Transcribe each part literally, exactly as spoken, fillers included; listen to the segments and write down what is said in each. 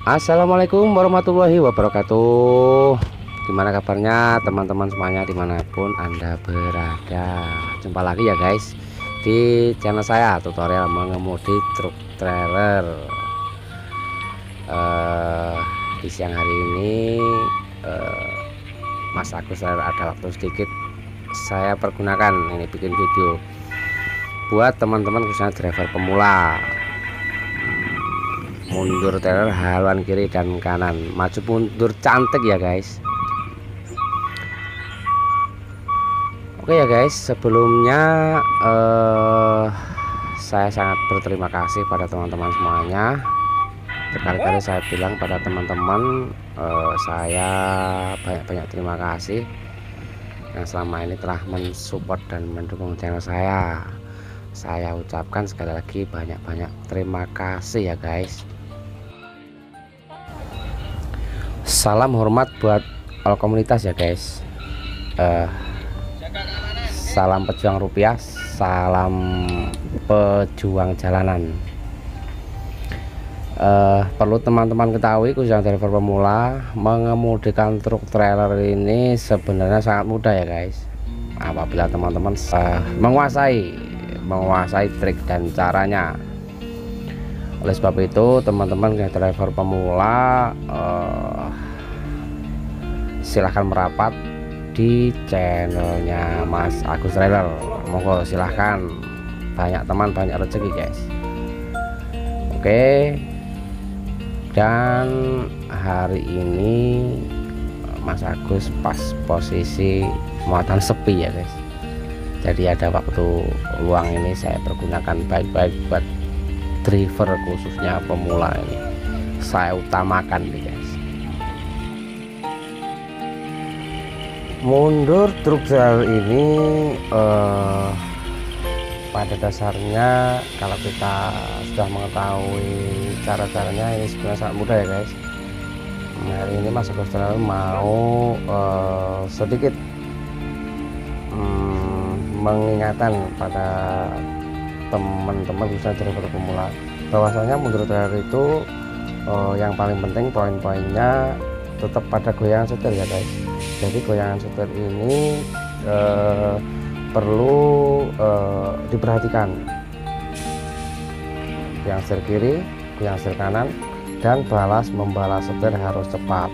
Assalamualaikum warahmatullahi wabarakatuh. Gimana kabarnya teman-teman semuanya dimanapun Anda berada. Jumpa lagi ya guys di channel saya, tutorial mengemudi truk trailer. uh, Di siang hari ini uh, Mas Agus ada waktu sedikit, saya pergunakan ini bikin video buat teman-teman khususnya driver pemula. Mundur trailer haluan kiri dan kanan, maju mundur cantik ya guys. Oke ya guys, sebelumnya eh, saya sangat berterima kasih pada teman-teman semuanya. Berkali-kali saya bilang pada teman-teman, eh, saya banyak-banyak terima kasih yang selama ini telah mensupport dan mendukung channel saya. Saya ucapkan sekali lagi banyak-banyak terima kasih ya guys. Salam hormat buat all komunitas ya guys. uh, Salam pejuang rupiah, salam pejuang jalanan. uh, Perlu teman-teman ketahui, khususnya driver pemula, mengemudikan truk trailer ini sebenarnya sangat mudah ya guys, apabila teman-teman uh, menguasai menguasai trik dan caranya. Oleh sebab itu teman-teman driver pemula, uh, silahkan merapat di channelnya Mas Agus Trailer. Monggo silahkan, banyak teman banyak rezeki guys. Oke, dan hari ini Mas Agus pas posisi muatan sepi ya guys, jadi ada waktu luang ini saya pergunakan baik-baik buat driver khususnya pemula ini, saya utamakan nih guys. Mundur truk trailer ini eh, pada dasarnya kalau kita sudah mengetahui cara-caranya, ini sebenarnya sangat mudah ya guys. Nah, hari ini Mas Agus Trailer mau eh, sedikit hmm, mengingatkan pada teman-teman bisa driver pemula bahwasanya mundur trailer itu uh, yang paling penting poin-poinnya tetap pada goyangan setir ya guys. Jadi goyangan setir ini uh, perlu uh, diperhatikan, yang setir kiri, yang setir kanan, dan balas membalas setir harus cepat.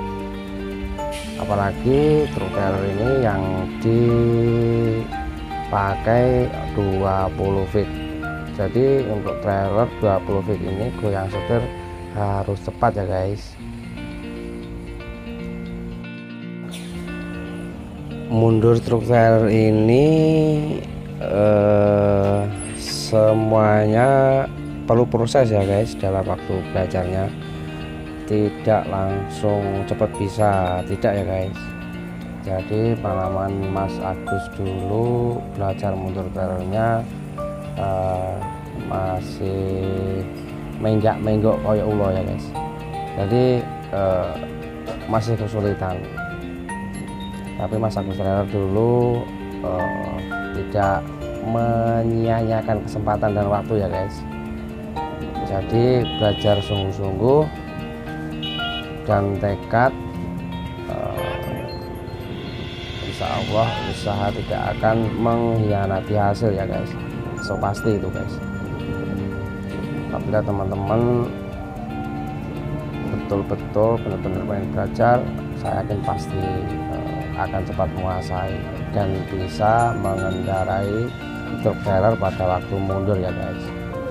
Apalagi truk trailer ini yang di pakai dua puluh feet, jadi untuk trailer dua puluh feet ini goyang setir harus cepat ya guys. Mundur truk trailer ini eh, semuanya perlu proses ya guys dalam waktu belajarnya, tidak langsung cepat bisa, tidak ya guys. Jadi pengalaman Mas Agus dulu belajar mundur trailernya uh, masih menggak-menggok koyok ulo ya guys. Jadi uh, masih kesulitan. Tapi Mas Agus Trailer dulu uh, tidak menyia-nyiakan kesempatan dan waktu ya guys. Jadi belajar sungguh-sungguh dan tekad, insya Allah usaha tidak akan mengkhianati hasil ya guys, so pasti itu guys. Apabila teman-teman betul-betul benar-benar pengen belajar, saya yakin pasti uh, akan cepat menguasai dan bisa mengendarai truk trailer pada waktu mundur ya guys.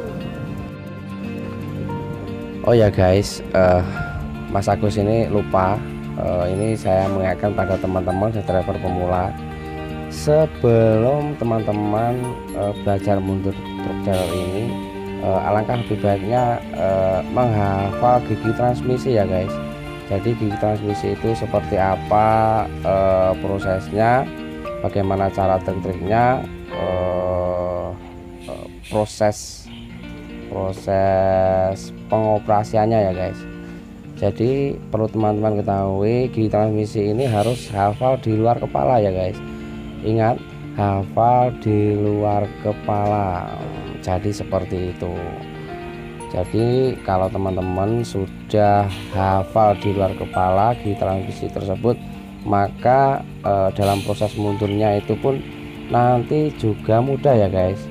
Oh ya guys, uh, Mas Agus ini lupa. Uh, ini saya mengingatkan pada teman-teman driver pemula, sebelum teman-teman uh, belajar mundur truk trailer ini, uh, alangkah lebih baiknya uh, menghafal gigi transmisi ya guys. Jadi gigi transmisi itu seperti apa uh, prosesnya, bagaimana cara trik-triknya, uh, uh, proses proses pengoperasiannya ya guys. Jadi perlu teman-teman ketahui, gigi transmisi ini harus hafal di luar kepala ya guys. Ingat, hafal di luar kepala. Jadi seperti itu. Jadi kalau teman-teman sudah hafal di luar kepala di transmisi tersebut, maka eh, dalam proses mundurnya itu pun nanti juga mudah ya guys.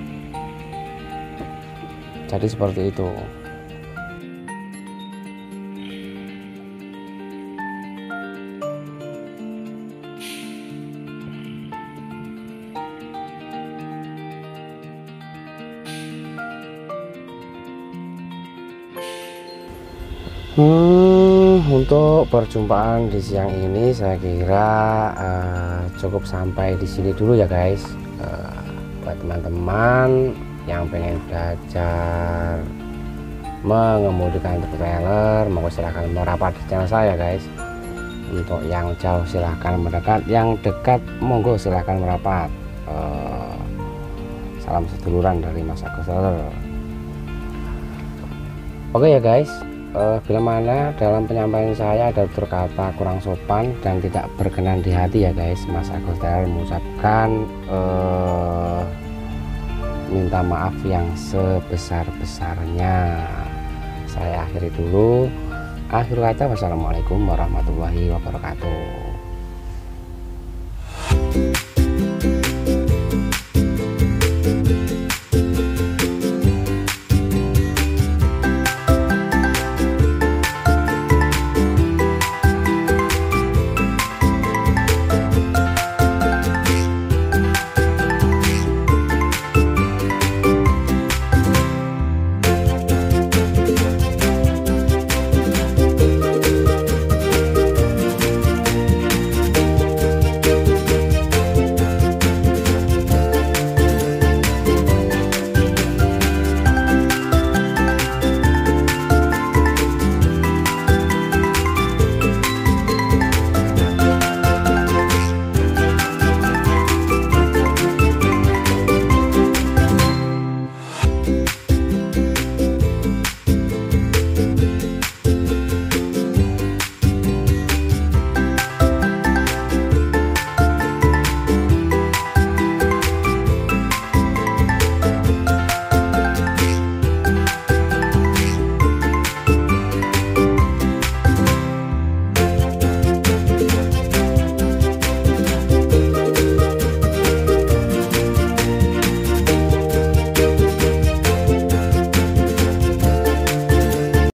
Jadi seperti itu. Hmm, untuk perjumpaan di siang ini saya kira uh, cukup sampai di sini dulu ya guys. Uh, buat teman-teman yang pengen belajar mengemudikan trailer, monggo silahkan merapat di channel saya guys. Untuk yang jauh silahkan mendekat, yang dekat monggo silahkan merapat. Uh, salam seduluran dari Mas Agus Trailer. Oke ya guys. Uh, bila mana dalam penyampaian saya ada berkata kurang sopan dan tidak berkenan di hati ya guys, Mas Agus Trailer mengucapkan uh, minta maaf yang sebesar-besarnya. Saya akhiri dulu. Akhir kata, wassalamualaikum warahmatullahi wabarakatuh.